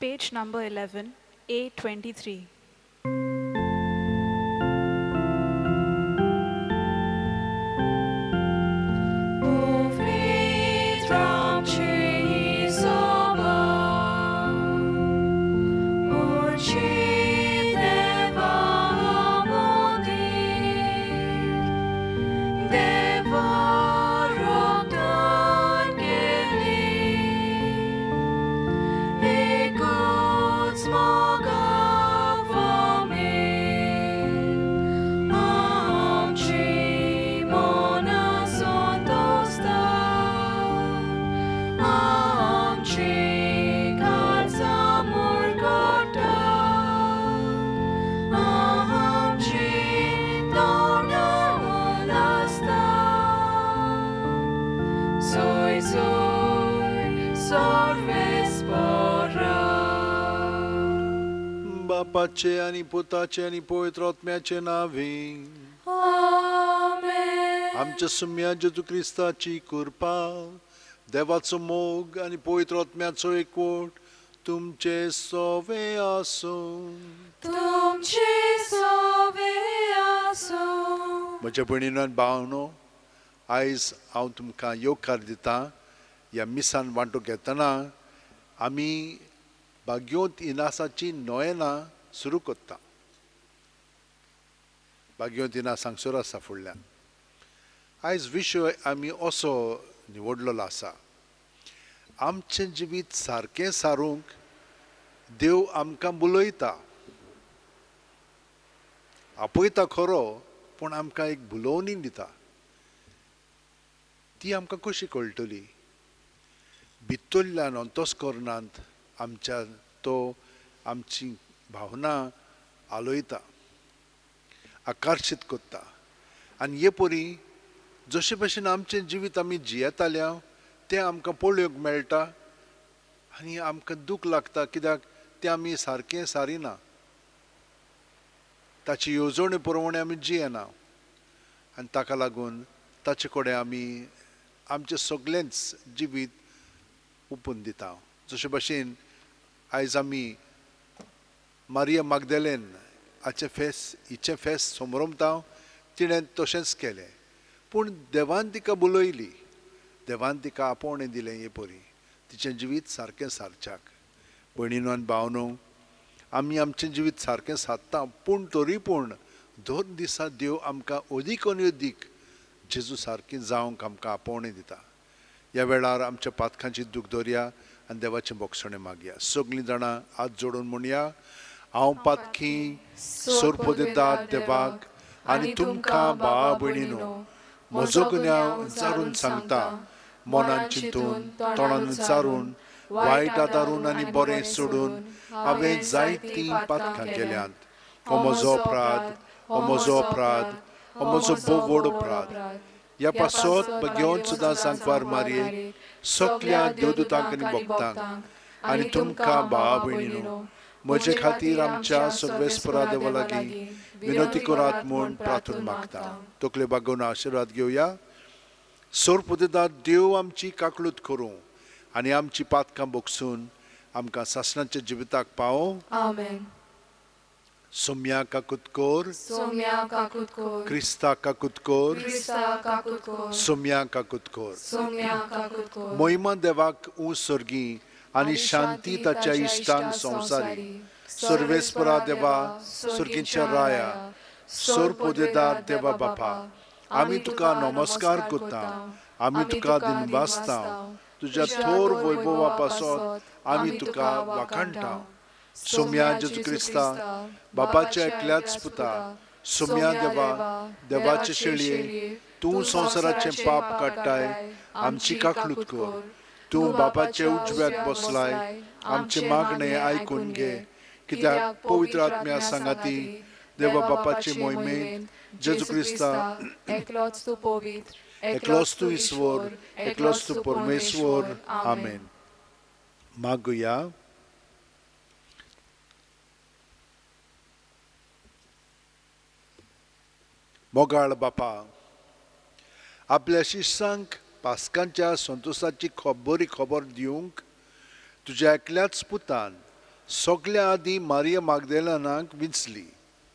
Page number 11, A23. Bapaचे आणि पुताचे आणि पवित्र आत्म्याचे नावे आमेन. आमच्या सुम्या जेजू ख्रिस्ताची कृपा देवाचो मोग आणि पवित्र आत्म्याचो एकवट तुमचे सोवे आसो. तुमचे सोवे आसो. म्हज्या भयणीनो आनी भावनो, आयज हांव तुमकां येवकार दिता. ह्या मिसान वांटो घेतना आमी भाग्योत इनासाची नोयनां सुरू करता. भाग्योत इनास हांगसर आसा फुडल्यान. आयज विशय आमी असो निवडलेलो आसा, आमचें जिवीत सारकें सारूंक देव आमकां बुलयता. आपयता खरो, पूण आमकां एक बुलोवणी दिता. ती आमकां कशी कळटली? भितरल्यान अंतस्करणांत आमच्या तो आमची भावना आलोयता, आकर्शीत करता. आनी हे परी जशे भशेन आमचें जिवीत आमी जियेताल्या तें आमकां पळोवंक मेळटा आनी आमकां दूख लागता, कित्याक तें आमी सारकें सारिना. ताची येवजणे प्रमाणे आमी जियेना आनी ताका लागून ताचे कडेन आमी आमचें सगळेंच जिवीत ओपून दिता. जशे भशेन आयज आमी मारिया मागदलेन हिचें फेस्त समरमता, तिणें तशेंच केलें. पूण देवान तिका बुलयली, देवान तिका आपोवणें दिलें हे परी तिचें जिवीत सारकें सारच्याक. भयणीनो आनी भावनो, आमी आमचें जिवीत सारकें सारता, पूण तरी पूण दोन दिसा देव आमकां अदीक आनी अदीक जेजू सारकी जावंक आमकां आपोवणें दिता. ह्या वेळार आमच्या पातकांची दूख दवरया आनी देवाचें बोगसणें मागया. सगळीं जाणां हात जोडून म्हणया, हांव पातकी सोर्प दिता देवाक आनी तुमकां भावा भयणीनो, म्हजो गुन्यांव विचारून सांगता, मनान चिंतून तोंडान विचारून वायट आदारून आनी बरें सोडून हांवें जायतीं पातकां केल्यांत. हो म्हजो अपराध, हो म्हजो अपराध, हो म्हजो भोव व्हड अपराध. ह्या पासत घेवन सुद्दां सांकवार मारयेक सगल्या देवदूतांक आनी भक्तांक आनी तुमकां भावा भयणीनो, म्हजे खातीर आमच्या सर्वेस्परा देवा लागीं विनोती करात म्हूण प्रार्थना मागता. तकले बागोवन आशिर्वाद घेवया. सोर्प दिता देव आमची काकलूत करूं आनी आमची पातकां बोगसून आमकां सासणाच्या जिविताक पावो. आमेन. सोम्या काकूत कोर, सोम्या काकूत कोर, क्रिस्ता काकूत कोर, क्रिस्ता काकूत कोर, सोम्या काकूत कोर. सोम्या काकूत कोर. मोहिमा देवाक उंच सर्गी आनी शांती ताच्या इश्टांक संवसारी. सर्वेस्परा देवा, सर्गींच्या राया, सोर्पोदेदार देवा बापा, आमी तुका नमस्कार करता, आमी तुका दिनवासता. तुज्या थोर वैभवा पासत आमी तुका वाखाणटा. सोम्या जेजू क्रिस्ता, बापाच्या एकल्याच पुता, सोम्या देवा, देवाचे शेळये, तूं संवसाराचें पाप काडटाय, आमची काकलूत कर. तूं बापाचे उजव्याक बसलाय, आमचे मागणें आयकून घे. कित्याक पवित्र आत्म्या सांगाती देवा बापाचे मोहिमेंत जेजू क्रिस्ता, एकलोच तूं पवित्र, एकलोच तूं ईश्वर, एकलोच तूं परमेश्वर. आमेन. मागुया. मोगाळ बापा, आपल्या शिश्यांक पास्कांच्या संतोशाची बरी खबर दिवंक तुज्या एकल्याच पुतान सगळ्या आदी मारिया मागदलेनाक विंचली.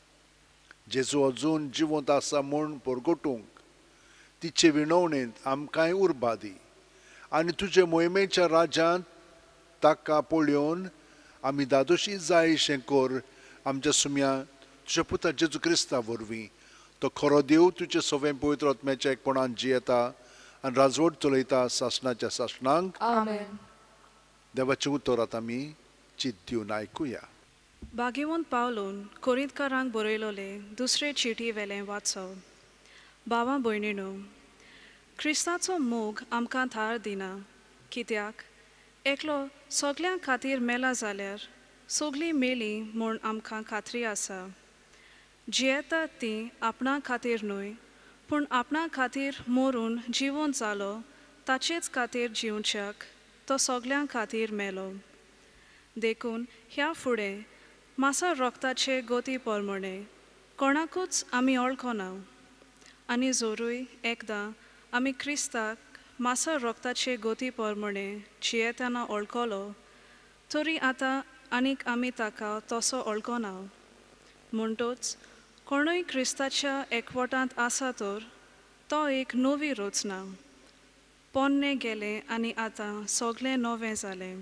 जेजू अजून जिवंत आसा म्हूण परगटूंक तिचे विणवणेंत आमकांय उर्बा दी आनी तुजे मोहिमेच्या राज्यांत ताका पळोवन आमी दादोशी जायशें कर आमच्या सुम्या तुज्या पुता जेजू क्रिस्ता वरवीं. तो खरो देव तुजे सवें पवित्र आत्म्याच्या एकपणान जियेता आनी राजवट चलयता सासणाच्या सासणांक. Amen. देवाचें उतर आतां आमी चित दिवन आयकुया. भाग्यवंत पावलोन कोरिंथकारांक बरयलोले दुसरे चिटी वेलें वाचप. भावां भयणीनो, क्रिस्ताचो मोग आमकां थार दिना, कित्याक एकलो सगल्यां खातीर मेला जाल्यार सगलीं मेलीं म्हूण आमकां खात्री आसा. जियेतात तीं आपणा खातीर न्हय, पूण आपणा खातीर मरून जिवंत जालो ताचेच खातीर जिवच्याक तो सगल्यां खातीर मेलो. देखून ह्या फुडें मासा रोगताचे गोती पोरमणे कोणाकूच आमी वळखना. आनी जोरूय एकदां आमी क्रिस्ताक मासा रोगताचे गोती पोरमणे जियेतना वळखलो, तरी आतां आनीक आमी ताका तसो वळखना. म्हणटूच कोणूय क्रिस्ताच्या एकवटांत आसा तर तो एक नवी रचना. पोन्नें गेलें आनी आतां सगलें नवें जालें.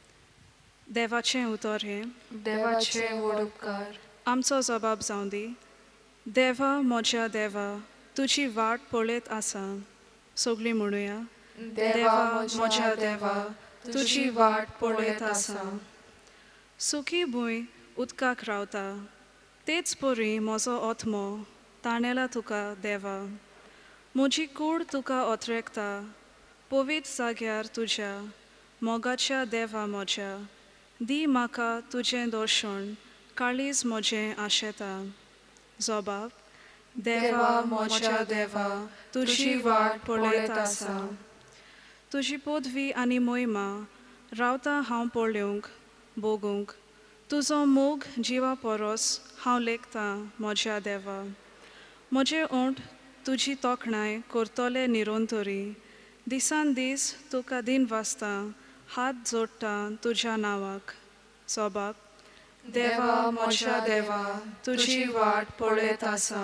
देवाचें उतर हें. देवाचे व्हड उपकार. आमचो जबाब जावं दी. देवा म्हज्या देवा, तुजी वाट पळयत आसा. सगलीं म्हणुया. देवा म्हज्या देवा, तुजी वाट पळयत आसा. सुखी भूंय उदकाक रावता, तेच परी म्हजो ओथमो ताणेला तुका देवा. म्हजी कूड तुका ओतरेकता, पवित्र जाग्यार तुज्या मोगाच्या देवा म्हज्या. दी म्हाका तुजें दर्शन, काळीज म्हजें आशेता. जबाब. देवा म्हज्या देवा, तुजी वाट पळयत आसा. तुजी पदवी आनी मोहिमा रावता हांव पळोवंक बोगूंक. तुजो मोग जिवा परस हांव लेखतां म्हज्या देवा. म्हजे ओंठ तुजी तोखणाय करतले निरोंतरी. दिसान दीस तुका दिन वाचता, हात जोडटा तुज्या नांवाक. जबाब. देवा म्हज्या देवा, तुजी वाट पळयत आसा.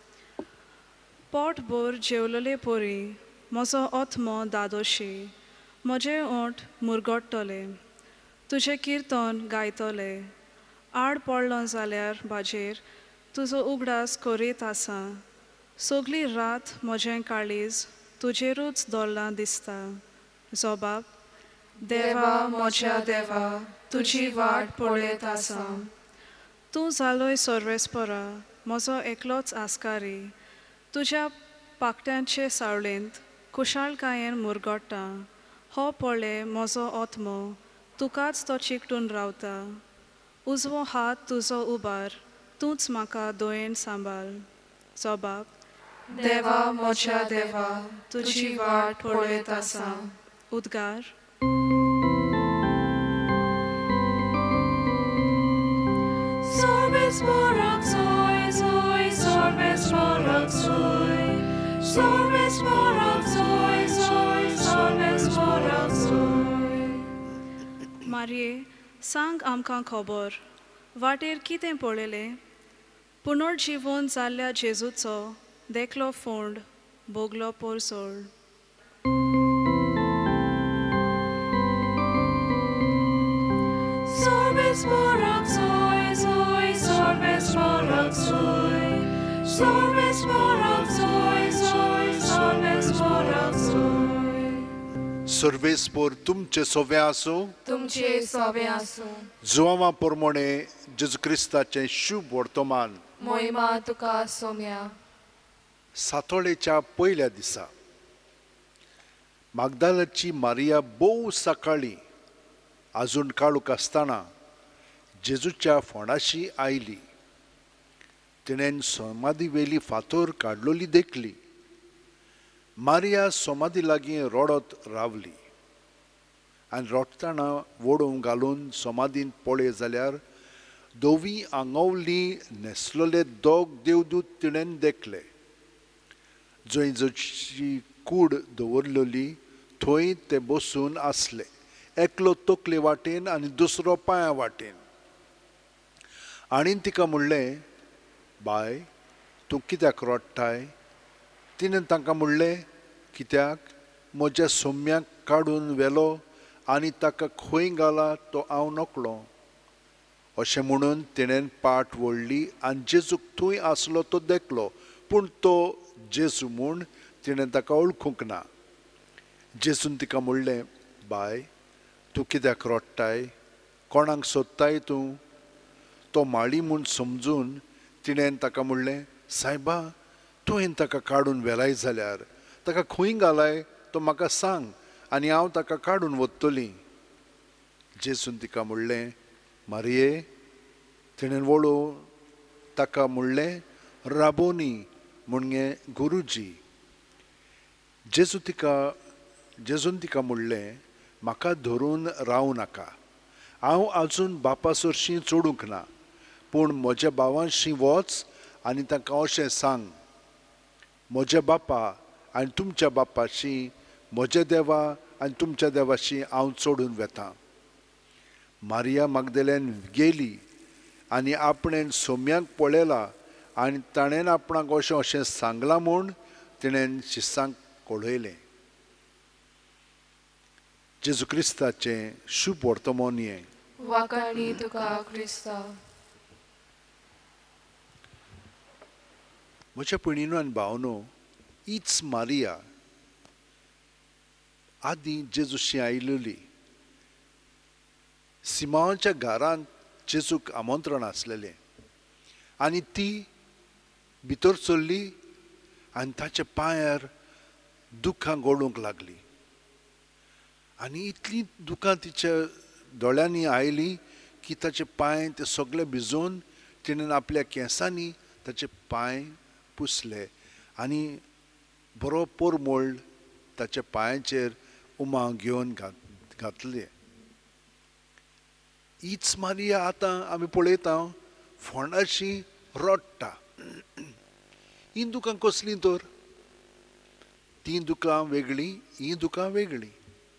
पोट भर जेवलेले परी म्हजो ओथमो दादोशी. म्हजे ओंठ मुरगोडटले, तुजें किर्तन गायतले. आड पडलो जाल्यार बाजेर तुजो उगडास करीत आसा. सगली रात म्हजें काळीज तुजेरूच दवरलां दिसता. जबाब. देवा म्हज्या देवा, तुजी वाट पळयत आसा. तूं जालोय सर्वेस्परा, म्हजो एकलोच आस्कारी. तुज्या पाकट्यांचे सावळेंत कुशाळकायेन मुरगोडटा. हो पळय म्हजो ओथमो, तुकाच तो चिकटून रावता. उजवो हात तुजो उबार, तूंच म्हाका दोयेन सांबाळ. जबाब. देवा म्हज्या देवा, तुजी वाट पळयत आसा. उद्गार. Sorbesporak soy, soy, sorbesporak soy. Sorbesporak soy, soy, sorbesporak soy. मारये, सांग आमकां खबर, वाटेर कितें पळयलें? पुनर्जिवन जाल्ल्या जेजूचो देखलो फोंड, बोगलो पोरसोळ. Sorbesporak soy, soy, sorbesporak soy. Sorbesporak soy, soy, sorbesporak soy. सर्वेस्पोर तुमचे सोवे आसूं. तुमचे सोबे आसूं. जुवामा पोरमोणे जेजू क्रिस्ताचें शुभ वर्तमान. मोहिमा तुका सोम्या. सातोळेच्या पयल्या दिसा मागदालाची मारिया बोव सकाळी आजून काळूक आसतना जेजूच्या फोंडाशी आयली. तिणेन समाधी वेली फातर काडलोली देखली. मारिया समाधी लागीं रोडत रावली आनी रोडटना वडोवंक घालून समाधीन पळय जाल्यार दोवी आंगवली न्हेसलोले दोग देवदूत तिणेन देखले. जंय जशी कूड दवरलेली थंय ते बसून आसले, एकलो तकले वाटेन आनी दुसरो पांया वाटेन. आनी तिका म्हणलें, बाय तूं कित्याक रडटाय? तिणें तांकां म्हणलें, कित्याक म्हज्या सोम्याक काडून व्हेलो आनी ताका खंय घाला तो हांव नकळो. अशें म्हणून तिणें पाट वळली आनी जेजूक थंय आसलो तो देखलो, पूण तो जेजू म्हूण तिणें ताका वळखूंक ना. जेजून तिका म्हणलें, बाय तूं कित्याक रडटाय? कोणाक सोदताय तूं? तो माळी म्हूण समजून तिणें ताका म्हणलें, सायबा तुवें ताका काडून व्हेलाय जाल्यार ताका खंय घालाय तो म्हाका सांग आनी हांव ताका काडून व्हरतलीं. जेजून तिका म्हणलें, मारये. तिणें वळून ताका म्हणलें, राबोनी म्हणजे गुरुजी. जेजून तिका म्हणलें, म्हाका धरून रावं नाका. हांव आजून बापा सरशीं चडूंक ना, पूण म्हज्या भावांशी वच आनी तांकां अशें सांग, म्हज्या बापा आनी तुमच्या बापाशी, म्हज्या देवा आनी तुमच्या देवाशी हांव चडून वेतां. मारिया मागदलेन गेली आनी आपणें सोम्याक पळयलां आनी ताणें आपणाक अशें सांगलां म्हूण तिणें शिस्सांक कळयलें. जेजू क्रिस्ताचें शुभ वर्तमान हें. वाखाणी तुका क्रिस्ता. म्हज्या भयणीनो आनी भावनो, हीच मारिया आदीं जेजूशी आयिल्ली. सिमावाच्या घरांत जेजूक आमंत्रण आसलेलें आनी ती भितर सरली आनी ताच्या पांयार दुखां गळूंक लागली. आनी इतली दुखां तिच्या दोळ्यांनी आयली की ताचे पांय ते सगळे भिजून तिणें आपल्या केंसांनी ताचे पांय पुसले आनी बरो पोरमोळ ताच्या पांयाचेर उमाळ घेवन घातले. हीच मारिया आतां आमी पळयता फोंडाशी रडटा. ही दुकां कसलीं तर? ती दुकां वेगळी, ही दुकां वेगळी.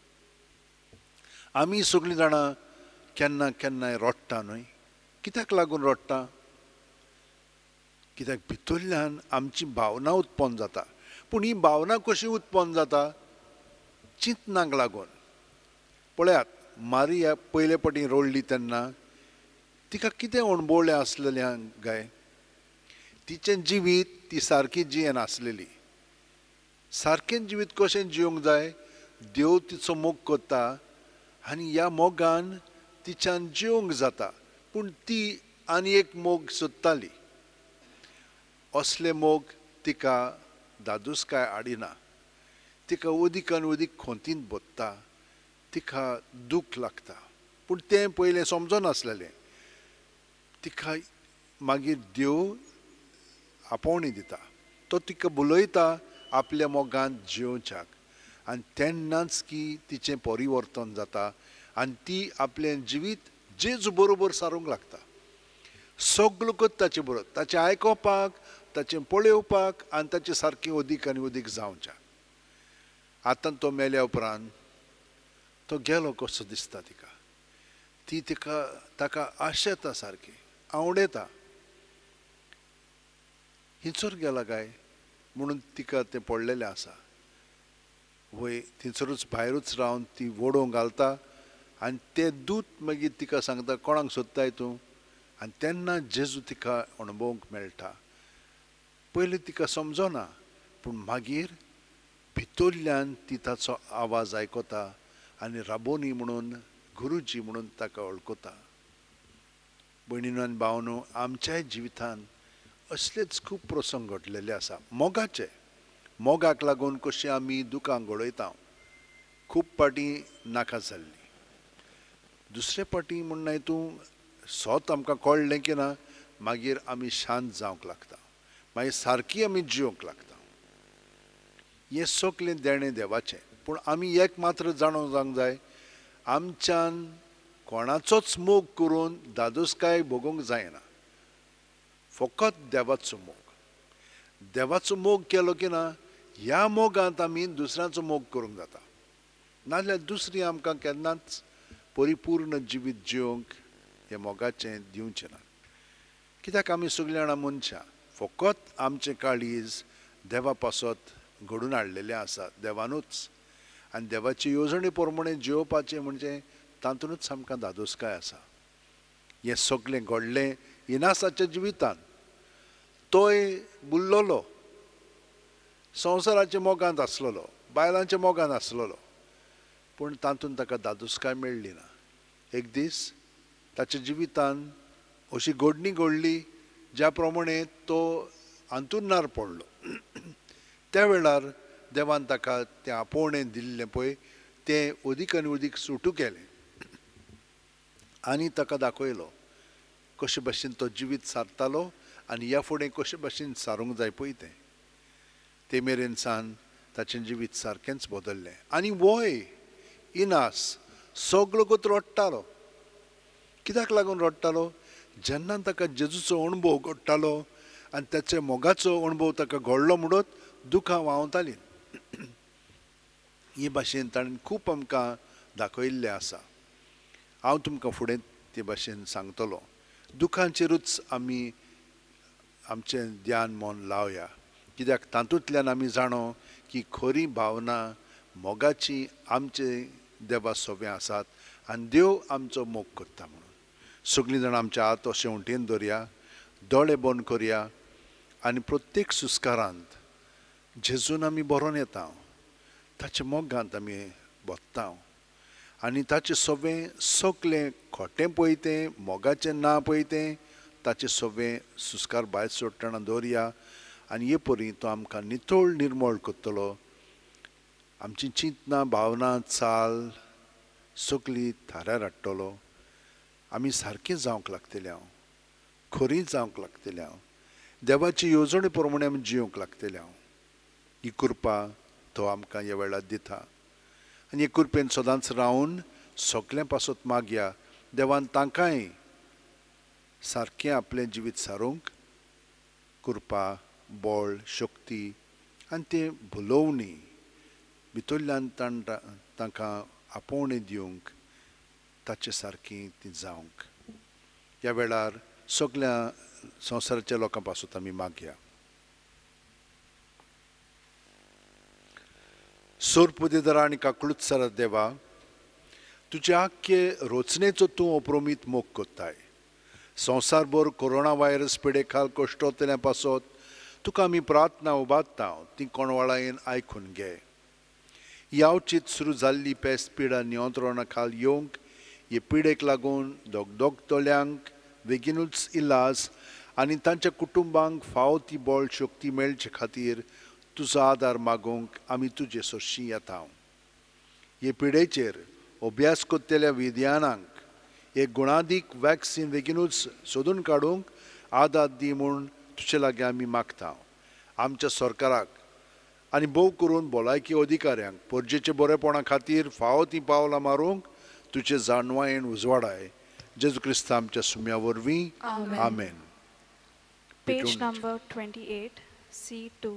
आमी सगळीं जाणां केन्ना केन्नाय रडटा न्हय. कित्याक लागून रडटा? कित्याक भितरल्यान आमची भावना उत्पन्न जाता. पूण ही भावना कशी उत्पन्न जाता? चिंतनाक लागून. पळयात, मारिया पयले फावटी रडली तेन्ना तिका कितें अणभवलें आसलेलें काय? तिचें जिवीत ती सारकी जियेन आसलेली. सारकें जिवीत कशें जियोंक जाय? देव तिचो मोग करता आनी ह्या मोगान तिच्यान जियोंक जाता. पूण ती आनी एक मोग सोदताली. असले मोग तिका दादूसकाय हाडिना. तिका उदिकान उदीक खोंतीत बसता. तिका दूख लागता. पूण तें पयलें समजनासलेलें. तिका मागीर देव आपोवणी दिता. तो तिका बुलयता आपल्या मोगान जियोवच्याक आनी तेन्नाच की तिचें परिवर्तन जाता आनी ती आपलें जिवीत जेजू बरोबर सारूंक लागता. सगळो करता ताचे बरोबर, ताचें आयकोपाक, ताचें पळोवपाक आनी ताचें सारकें उदीक आनी उदीक जावचें. आतां तो मेल्या उपरांत तो गेलो कसो दिसता तिका. ती ताका आशेता सारकी, आवडेता. हिंचर गेला काय म्हणून तिका तें पडलेलें आसा. वय थंयसरूच भायरूच रावन ती वडो घालता आनी तें दूत मागीर तिका सांगता, कोणाक सोदताय तूं? आनी तेन्ना जेजू तिका अणभवूंक मेळटा. पयलीं तिका समजना, पूण मागीर भितरल्यान ती ताचो आवाज आयकता आनी राबोनी म्हणून, गुरुजी म्हणून ताका वळखता. भयणीनो आनी भावनो, आमच्याय जिवितांत असलेच खूब प्रसंग घडलेले आसा. मोगाक लागून कशें आमी दुकां गळयता. खूब पाटी नाका जाल्ली. दुसरे पाटी म्हणून हितून सोत आमकां कळ्ळें की ना, मागीर आमी शांत जावंक लागता. मागीर सारकी आमी जियोंक लागता. हें सगळें देणें देवाचें. पूण आमी एक मात्र जाणून जावंक जाय, आमच्यान कोणाचोच मोग करून दादोसकाय भोगूंक जायना. फकत देवाचो मोग. देवाचो मोग केलो की ना, ह्या मोगांत आमी दुसऱ्याचो मोग करूंक जाता. नाजाल्यार दुसरीं आमकां केन्नाच परिपूर्ण जिवीत जियोंक हे मोगाचें दिवचें ना. कित्याक आमी सगळीं जाणां मनशां फकत आमचें काळीज देवा पासत घडून हाडलेलें आसा देवानूच आनी देवाची येवजणे प्रमाणे जियोवपाचें म्हणजे तातूंतच आमकां धादोसकाय आसा हें सगळें घडलें इनासाच्या जिवितान तोय बुल्लोलो संवसाराच्या मोगांत आसलेलो बायलांच्या मोगांत आसलेलो पूण तातूंत ताका धादोसकाय मेळ्ळी ना एक दीस ताच्या जिवितान अशी घडणी घडली ज्या प्रमाणे तो अंतुर्नार पडलो त्या वेळार देवान ताका तें आपोवणें दिल्लें पळय तें अदीक आनी अदीक सुटू केलें आनी ताका दाखयलो कशे भाशेन तो जिवीत सारतालो आनी ह्या फुडें कशे भाशेन सारूंक जाय पळय तें ते मेरेन सावन ताचें जिवीत सारकेंच बदल्लें आनी वय इनास सगळो गोत रडटालो कित्याक लागून रडटालो जेन्ना ताका जेजूचो अणभव घडटालो आनी ताच्या मोगाचो अणभव ताका घडलो म्हणत दुखां व्हांवतालीं हे भाशेन ताणें खूब आमकां दाखयिल्लें आसा हांव तुमकां फुडें ते भाशेन सांगतलो दुखांचेरूच आमी आमचें ध्यान मन लावया कित्याक तातूंतल्यान आमी जाणो की खरी भावना मोगाची आमचे देवा सोबे आसात आनी देव आमचो मोग करता म्हणून सगळीं जाणां आमच्या हात अशें उंटेन दवरया दोळे बंद करया आनी प्रत्येक सुस्कारांत जेजून आमी बरोवन येता ताच्या मोगांत आमी बसता आनी ताचें सगळें सगळें खोटें पळय तें मोगाचें ना पळय तें ताचें सगळें सुस्कार भायर सोडटना दवरया आनी हे परी तो आमकां नितळ निर्मळ करतलो आमची चिंतना भावना चाल सगळी थाऱ्यार हाडटलो आमी सारकें जावंक लागतलें हांव खरीं जावंक लागतलें हांव देवाची येवजणे प्रमाणे आमी जियोंक लागतलें हांव ही कृपा तो आमकां ह्या वेळार दिता आनी हे कृपेन सदांच रावन सगळें पासत मागया देवान तांकांय सारकें आपलें जिवीत सारूंक कृपा बळ शक्ती आनी तें भुलोवणी भितरल्यान तांकां आपोवणें दिवंक ताचे सारकीं ती जावंक ह्या वेळार सगळ्या संवसाराच्या लोकां पासून आमी मागया सोरपुदेदारा आनी काकुळुत्सरा देवा तुजे आख्खे रचनेचो तूं अप्रोमीत मोग कोत्ताय संवसारभर कोरोना व्हायरस पिडे खाल कश्टोतल्या पासत तुका आमी प्रार्थना उबारता ती कोणवळायेन आयकून घे यावचीत सुरू जाल्ली पेस्त पिडा नियंत्रणा खाल येवंक हे पिडेक लागून दोगदोगतल्यांक बेगीनूच इलाज आनी तांच्या कुटुंबांक फावो ती बळ शक्ती मेळचे खातीर तुजो आदार मागूंक आमी तुजे सोर्शी येता हे पिडेचेर अभ्यास कोत्तेल्या विज्ञानांक एक गुणादीक वॅक्सीन बेगीनूच सोदून काडूंक आदार दी म्हूण तुजे लागीं आमी मागता आमच्या सरकाराक आनी भोव करून भलायकी अधिकाऱ्यांक परजेचे बरेपणा खातीर फावो ती पावलां मारूंक तुजे जाणवायेन उजवाडाय जेजू क्रिस्त आमच्या सुम्या वरवीं आमेन पेज नंबर 28 C2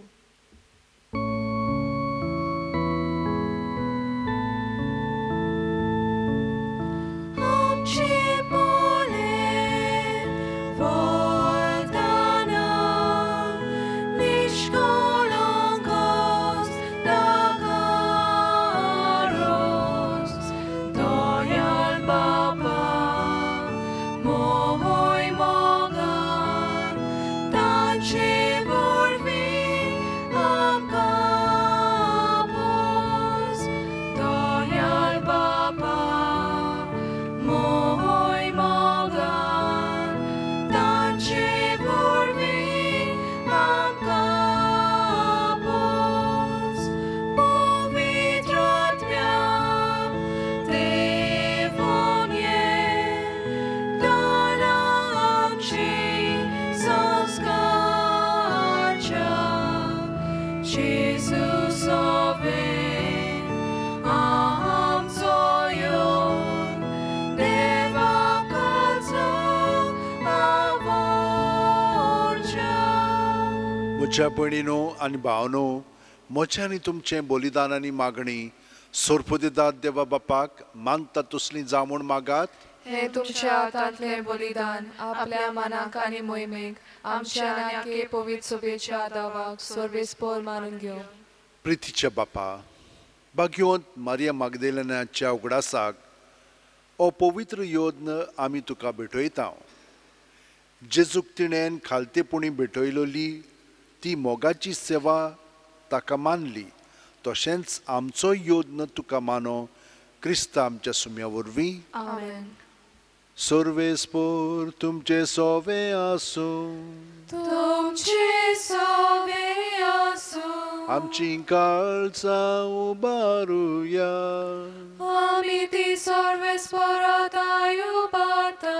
म्हज्या भयणीनो आनी भावनो म्हजें आनी तुमचें बलिदान आनी मागणी सोरपुदेदार देवा बापाक मानता तसलीं जावं म्हूण मागात हे तुमच्या हातांतले बलिदान आपल्या मनाक आनी मोहिमेक आमच्या नाके पवित्र सभेच्या दावाक सर्वेस्पर मानून घेवं. प्रितीचे बापा, भाग्यवंत मारिया मागदलेनाच्या उगडासाक अपवित्र योद्न आमी तुका भेटयता. जेजूक तिणेन खालतेपणी भेटयलोली ती मोगाची सेवा ताका मानली, तशेंच आमचो योद्न तुका मानो क्रिस्ता आमच्या सुम्या वरवीं. आमेन. सर्वेस्पर तुमचे सोवे आसूं. तुमचे सोवे आसूं. आमची काळजां उबारुया. आमी ती सर्वेस्पराताय उबारता.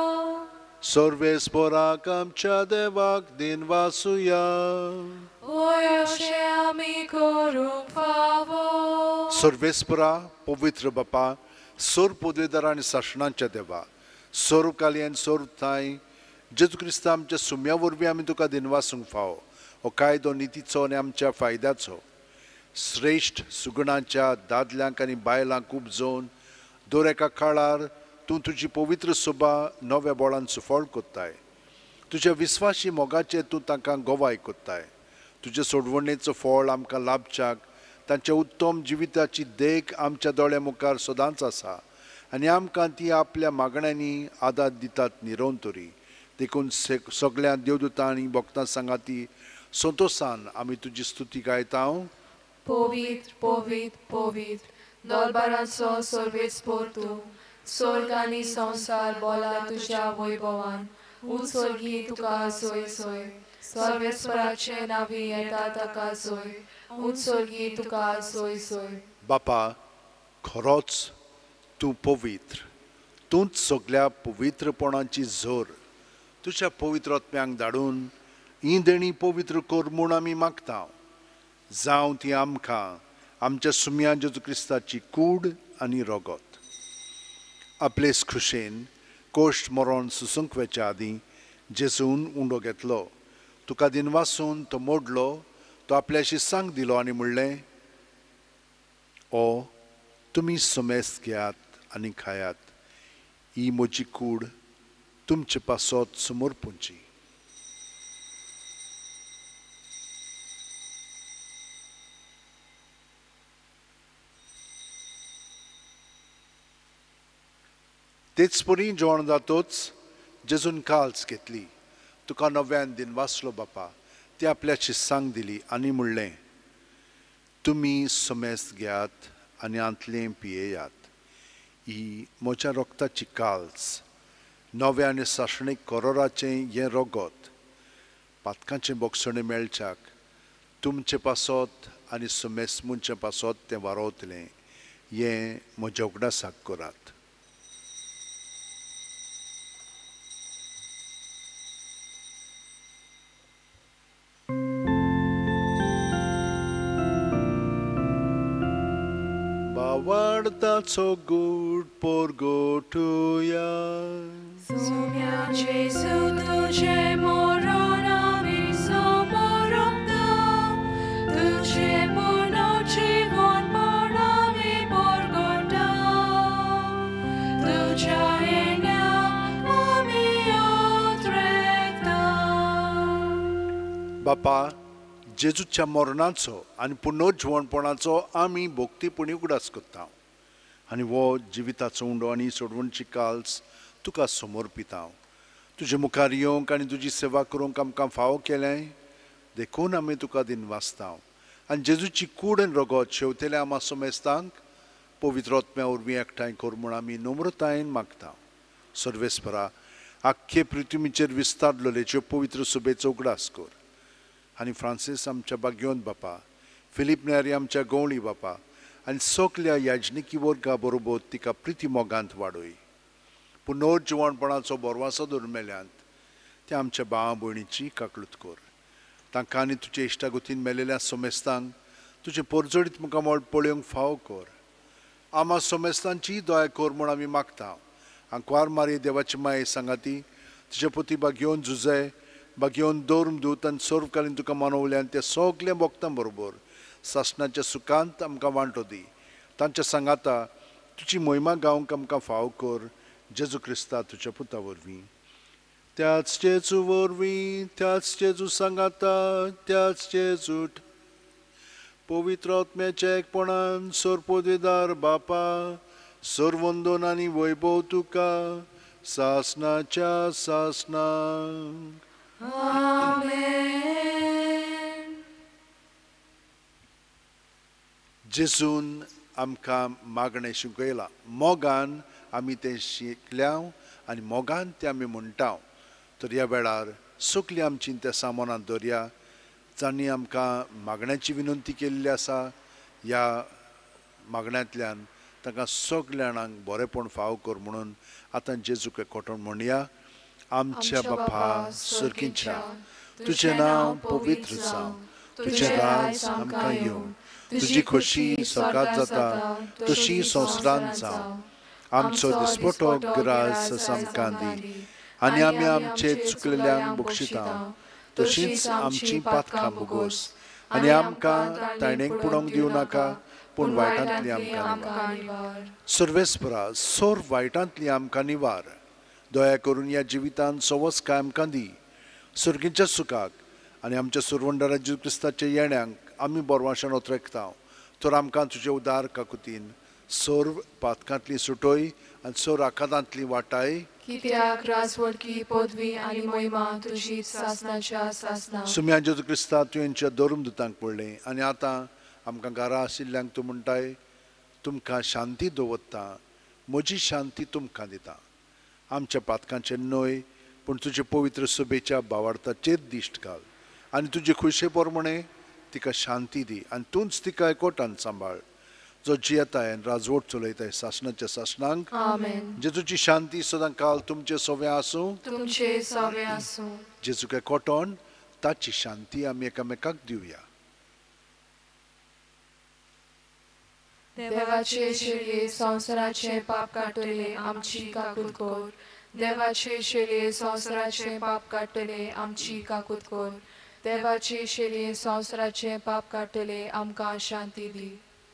सर्वेस्पराक आमच्या देवाक दिन वासुया. ओय अशें आमी करूंक फावो. सर्वेस्परा पवित्र बापा, सोर पदवीदार आनी शासनाच्या देवा, सोर कालियन सोर थाय जेजू क्रिस्ता आमच्या सुम्या वरवीं आमी तुका दिनवासूंक फावो. हो कायदो नितीचो आनी आमच्या फायद्याचो श्रेश्ठ सुगुणाच्या दादल्यांक आनी बायलांक उपजोवन दर एका काळार तूं तुजी पवित्र सभा नव्या बोळान सुफळ कोत्ताय. तुज्या विस्वासी मोगाचें तूं तांकां गोवाय कोत्ताय. तुजे सोडवणेचो फळ आमकां लाभच्याक तांच्या उत्तम जिविताची देख आमच्या दोळ्या मुखार सदांच आसा आनी आमकां ती आपल्या मागण्यांनी आदार दितात निरंतरी. देखून सगळ्या देवदूतां आनी भक्तां सांगाती संतोशान आमी तुजी स्तुती गायता. पवित्र पवित्र पवित्र दरबाराचो सर्वेस्पर तूं. स्वर्ग आनी संसार बोला तुज्या वैभवान. उत्सर्गी तुका सोय सोय. सर्वेस्पराचे नावी येता ताका सोय. उत्सर्गी तुका सोय सोय. बापा, खरोच तूं पवित्र. तूंच सगळ्या पवित्रपणाची झोर तुज्या पवित्र आत्म्यांक धाडून ही देणी पवित्र कर म्हूण आमी मागता. जावं ती आमकां आमच्या सुम्या जेजू क्रिस्ताची कूड आनी रगत. आपलेच खुशेन कोश्ट मरण सुसंकवेच्या आदीं जेजून उंडो घेतलो. तुका दिनवासून तो मोडलो. तो आपल्या शिसांक दिलो आनी म्हणलें, ओ तुमी समेस्त घेयात आनी खायात. ही म्हजी कूड तुमचे पासत समोर पोंची. तेच परी जेवण जातोच जेजून काल्स घेतली. तुका नव्यान दिनवासलो बापा. ती आपल्या शिसांक दिली आनी म्हणलें, तुमी समेस्त घेयात आनी आंतलें पियेयात. ही म्हज्या रक्ताची काल्स, नव्या आनी सासणीक करोराचें हें रगत. पातकांचें बोगसणें मेळच्याक तुमचे पासत आनी समेस्त मुनचे पासत तें वारोतलें. हें म्हज्या उगडासाक करात. वाडताचो गूड पोरगोटुया. सुम्या जेजू तुझे मरण आमी समोर तुझे पूर्ण जीवनपण आमी परगटा. तुझ्या येण्याक आमी उद्रेकता. बापा, जेजूच्या मरणाचो आनी पुनर्जीवनपणाचो आमी भोक्तीपणी उगडास करता आनी हो जिविताचो उंडो आनी सोडवणची काल्स तुका समर्पिता. तुजे मुखार येवंक आनी तुजी सेवा करूंक आमकां फावो केलें देखून आमी तुका दिनवासता. आनी जेजूची कूड आनी रगत शेवतेल्या आमा समेस्तांक पवित्र आत्म्या वरवीं एकठांय कर म्हूण आमी नम्रतायेन मागता. सर्वेस्परा, आख्खे पृथ्वीचेर विस्तारलेल्यो पवित्र सभेचो उगडास कर. आनी फ्रांसीस आमच्या भाग्यवंत बापा, फिलीप नेरी आमच्या गवळी बापा आनी सगल्या याजनिकी वर्गा बरोबर तिका प्रिती मोगांत वाडय. पुनर्जीवनपणाचो बोरवासो दवरमेल्यांत त्या आमच्या भावा भयणीची काकलूत कर. तांकां आनी तुजे इश्टागतीन मेलेल्या समेस्तांक तुजे परजडीत मुखामळ पळोवंक फावो कर. आमा समेस्तांची दया कर म्हूण आमी मागता. आंकवार मारी देवाची माये सांगाती तुजे पती भाग्यवंत जुजे, भाग्यवंत दोर्म दूत आनी सर्वकालीन तुका मानवल्यान त्या सगल्या भक्तां बरोबर सासणाच्या सुखांत आमकां वांटो दी. तांच्या सांगाता तुजी महिमा गावंक आमकां फावो कर. जेजू क्रिस्ता तुझ्या पुता वरवीं त्याच जेजू वरवीं त्याच जेजू सांगाता त्याच जेजू पवित्र आत्म्याच्या एकपणान सोरपोदेदार बापा सर्वंदन आनी वैभव तुका सासनाच्या सासनाक आमेन. जेजून आमकां मागणें शिकयलां मोगान आमी तें शिकल्या आनी मोगान तें आमी म्हणटा तर ह्या वेळार सगळीं आमची त्या सामानांत दवरया जांणी आमकां मागण्याची विनंती केल्ली आसा ह्या मागण्यांतल्यान तांकां सगळ्या जाणांक बरेंपण फाव कर म्हणून आतां जेजूक कोटून म्हणया आमच्या बापा सुर्गीच्या तुजें नांव पवित्र जावं तुजें राज आमकां येवं तुजी खोशी सकाळ जाता तशी संवसारांत जावं आमचो दिसपटो गिरास आमकां दी आनी आमी आमचे चुकलेल्यांक बक्षिता तशींच आमची पातकां बोगोस आनी आमकां तायणेक पुडोंक दिवं नाका पूण वायटांतली आमकां निवार सर्वेस्परा सोर वायटांतली आमकां निवार दया करून ह्या जिवितांत सवस काय आमकां दी सुर्गीच्या सुखाक आनी आमच्या सुरवंडा जेजू क्रिस्ताच्या येण्याक आमी बोरवाशान ओतरेकता तर आमकां तुजे उदार काकुतीन सोर पातकांतली सुटोय आनी सोर आकांतांतली वाटाय कित्याक राजवडकी पदवी आनी मोहिमा तुजी सासनाच्या सासना सुम्या जेजू क्रिस्ता तुवेंच्या दोरून दुतांक पडलें आनी आतां आमकां घरा आशिल्ल्यांक तूं म्हणटाय तुमकां शांती दवरता म्हजी शांती तुमकां दिता आमच्या पातकांचे न्हय पूण तुजे पवित्र सभेच्या भावार्थाचेर दिश्ट घाल आनी तुजे खुशे पोरमणे तिका शांती दी आनी तूंच तिका एकवटान सांबाळ जो जियेताय आनी राजवट चलयताय सासनाच्या सासनांक आमेन. जेजूची शांती सदां काल तुमचे सवे आसूं तुमचे सवे आसूं जेजूक एकवटोन ताची शांती आमी एकामेकाक दिवया देवाचे शेळये संवसाराचे पाप काडटले आमची काकूत कोर देवाचे शेळये संवसाराचे पाप काडटले आमची काकूत कोर देवाचे शेळये संवसाराचे पाप काडटले आमकां शांती दी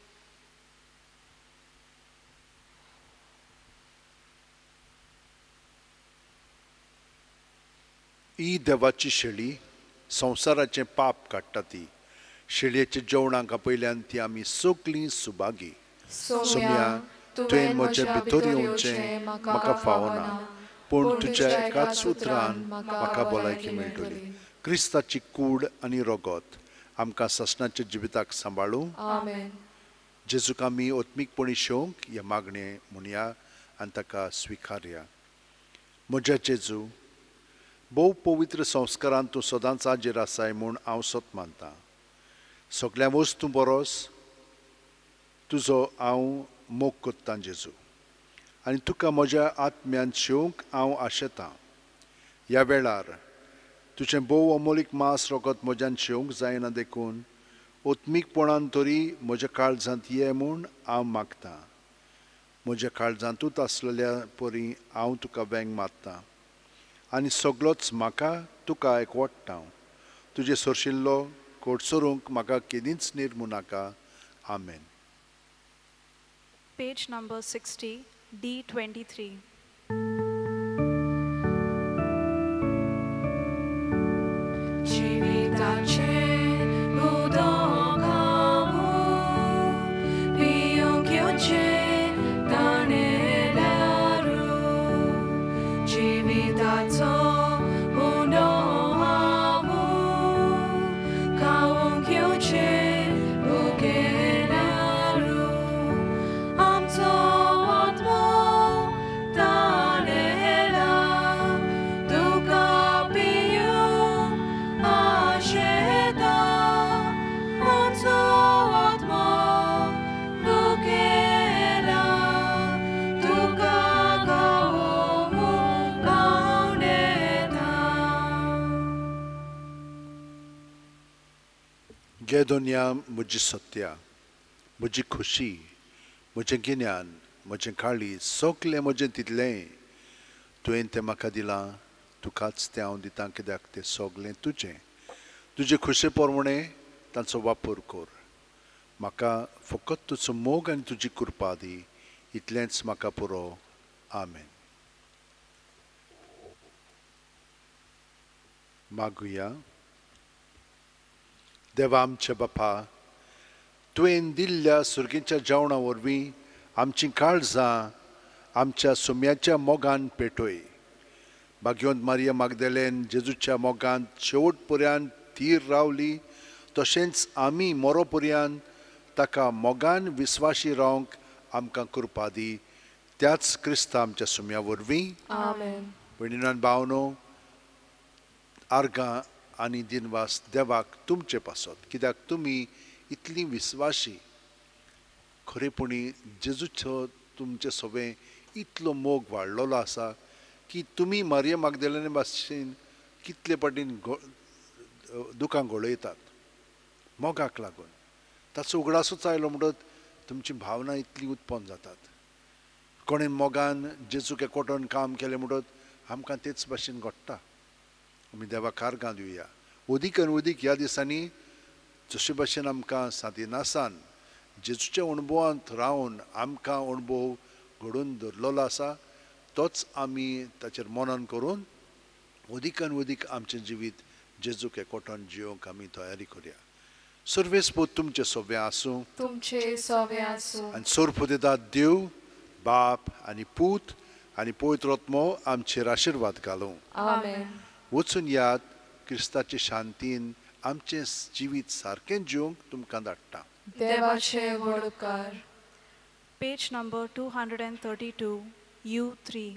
ही देवाची शेळी संवसाराचें पाप काडटा ती शेळयेच्या जेवणाक पयल्यान ती आमी सगळीं सुभागी सोम्या तुवें म्हजे भितर येवचें म्हाका फावना पूण तुज्या एकाच उतरान म्हाका भलायकी मेळटली क्रिस्ताची कूड आनी रगत आमकां ससनाच्या जिविताक सांबाळूं आमेन. जेजूक आमी ओत्मीकपणी शेवंक हे मागणे म्हणया आनी ताका स्विकारया म्हज्या जेजू भोव पवित्र संस्कारांत तूं सदांच हाजीर आसाय म्हूण हांव सत मानतां सगळ्या वस्तू बरोस तुजो हांव मोग कोत्तां जेजू आनी तुका म्हज्या आत्म्यान शेवंक हांव आशेतां ह्या वेळार तुजें भोव अमोलीक मास रगत म्हज्यान शेवंक जायना देखून ओत्मीकपणान तरी म्हज्या काळजांत ये म्हूण हांव मागतां म्हज्या काळजांतूच आसलेल्या परी हांव तुका वेंग मारतां आनी सगळोच म्हाका तुका एकवटां तुजे सोरशिल्लो कोट सोरूंक म्हाका केदींच निर्मू नाका आमेन. Page number 60, D23. Jividace udok hamu, piyong kyoche tanelaru. Jividaco udok hamu, kawong kyoche ukelaru. Amto atmo tanela, tuka piyong asheta. Amto atmo ukela, tuka kaomu kauneta. गेदोनिया म्हजी सत्या म्हजी खुशी म्हजें गिन्यान म्हजें काळीज सगलें म्हजें तितलें तुवें तें म्हाका दिलां तुकाच तें हांव दितां कित्याक तें सगलें तुजें तुजे खुशे पोरमणे तांचो वापर कर म्हाका फकत तुजो मोग आनी तुजी कृपा दी इतलेंच म्हाका पुरो आमेन. मागुया. देवा आमचे बापा, तुवें दिल्ल्या सुरगेच्या जेवणा वरवीं आमची काळजां आमच्या सुम्याच्या मोगान पेटोय. भाग्यवंत मारिया मागदलेन जेजूच्या मोगांत शेवट पर्यंत थीर रावली, तशेंच आमी मरो पर्यंत ताका मोगान विस्वाशी रावंक आमकां कृपा दी. त्याच क्रिस्ता आमच्या सुम्या वरवीं. आमेन. भयणीनान भावनो, आर्गां आनी दिनवास देवाक तुमचे पासत, कित्याक तुमी इतली विस्वाशी खरेपणी जेजूचो तुमचे सवें इतलो मोग वाडलेलो आसा की तुमी मारिया मागदलेने भाशेन कितले पाटीन दुखां घोळयतात मोगाक लागून. ताचो उगडासूच आयलो म्हणटच तुमची भावना इतली उत्पन्न जातात. कोणें मोगान जेजूक एकवटोन काम केलें म्हणटच आमकां तेच भाशेन घडटा. आमी देवाक आर्गां दिवया. उदीक आनी उदीक ह्या दिसांनी जशे भाशेन आमकां सादिनासान जेजूच्या अणभवांत रावन आमकां अणभव घडोवन दवरलेलो आसा, तोच आमी ताचेर मनन करून उदीक आनी उदीक आमचें जिवीत जेजूक एकवटोन जियोंक आमी तयारी करया. सर्वेस्पूत तुमचे सोबे आसूं. तुमचे सवे आसूं. आनी सोर्प दिता देव, बाप आनी पूत आनी पवित्र आत्मो आमचेर आशिर्वाद घालूं. आमेन. वचून याद क्रिस्ताचे शांतीन आमचें जिवीत सारकें जिवंक तुमकां धाडटा. देवाचे व्हड उपकार. Page number 232, U3.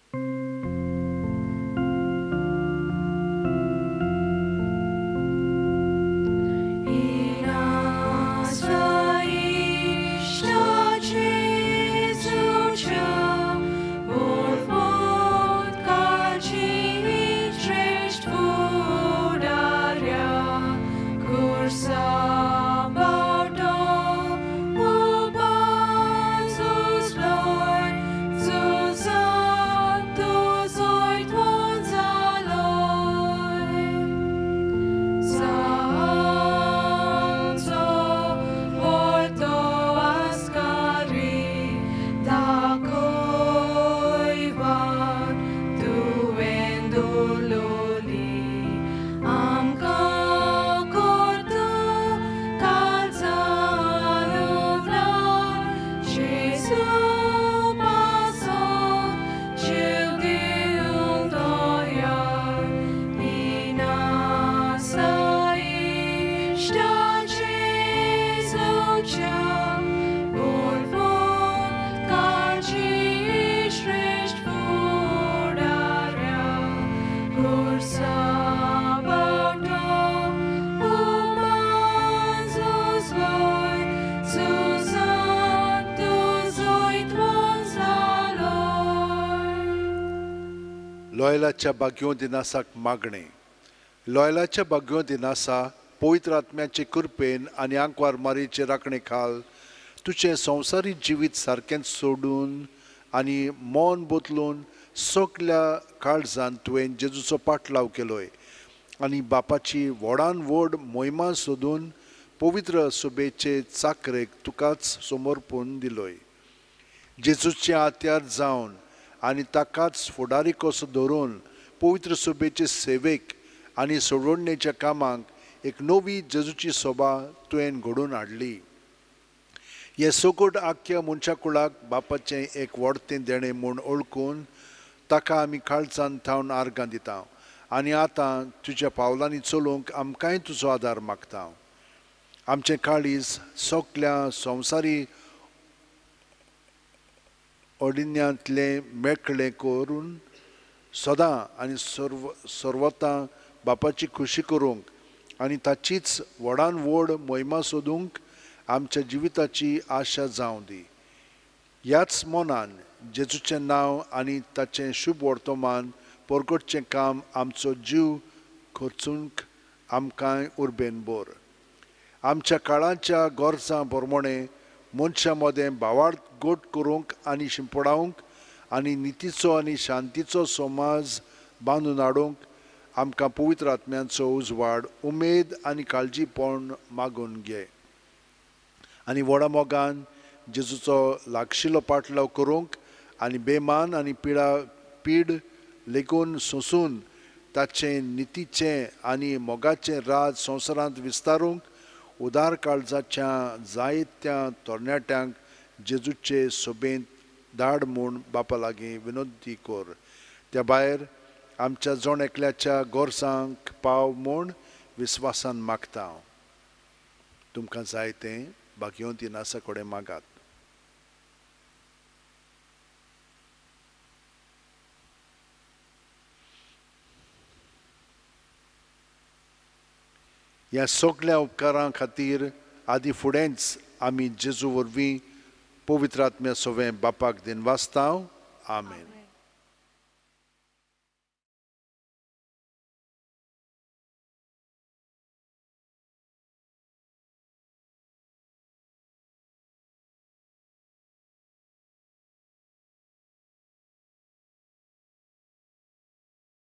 लॉयलाच्या भाग्यो दिनासाक मागणे. लॉयलाच्या भाग्यो दिनासा पवित्र आत्म्याचे कृपेन आनी आंकवार मारीचे राखणे खाल तुझे संवसारी जिवीत सारकें सोडून आनी मौन बदलून सगल्या काळजान तुवें जेजूचो पाटलाव केलोय आनी बापाची व्हडान व्हड मोहिमा सोदून पवित्र सुबेचे चाकरेक तुकाच समर्पून दिलोय. जेजूचे आत्यार जावन आनी ताकाच फुडारी कसो धरून पवित्र सुबेचे सेवेक आनी सोडवणेच्या कामाक एक नवी जेजूची सोबा तुवें घडोवन हाडली. हे सगोट आख्या मनशा कुळाक बापाचें एक व्हडतें देणें म्हूण ओळखून ताका आमी काळजान थावन आर्गां दिता आनी आतां तुज्या पावलांनी चलूंक आमकांय तुजो आदार मागता. आमचें काळीज सगल्या संवसारी अडिन्यांतलें मेकळें करून सदां आनी सर्वतां बापाची खुशी करूंक आनी ताचीच व्हडान व्हड मोहिमा सोदूंक आमच्या जिविताची आशा जावं दी. ह्याच मनान जेजूचें नांव आनी ताचें शुभ वर्तमान परगटचें काम आमचो जीव खर्चूंक आमकांय उर्बेन बोर. आमच्या काळाच्या गरजां प्रमाणे मनशां मदें भावार्थ गोट करूंक आनी शिंपडावंक आनी नितीचो आनी शांतीचो समाज बांदून हाडूंक आमकां पवित्र आत्म्याचो उजवाड उमेद आनी काळजीपण मागून घे. आनी व्हडा मोगान जेजूचो लागशिल्लो पाटलाव करूंक आनी बेमान आनी पीड लेगून सोंसून ताचे नितीचें आनी मोगाचें राज संवसारांत विस्तारूंक उदार काळजाच्या जायत्या तरणाट्यांक जेजूचे सोबेंत धाड म्हूण बापा लागीं विनंती कर. त्या भायर आमच्या जोण एकल्याच्या गोरसांक पाव म्हूण विस्वासान मागता. तुमकां जाय तें भाग्यवंती नासा कडेन मागात. ह्या सगळ्या उपकारां खातीर आदी फुडेंच आमी जेजू वरवीं पवित्र आत्म्या सोवें बापाक दिनवासताव. आमेन.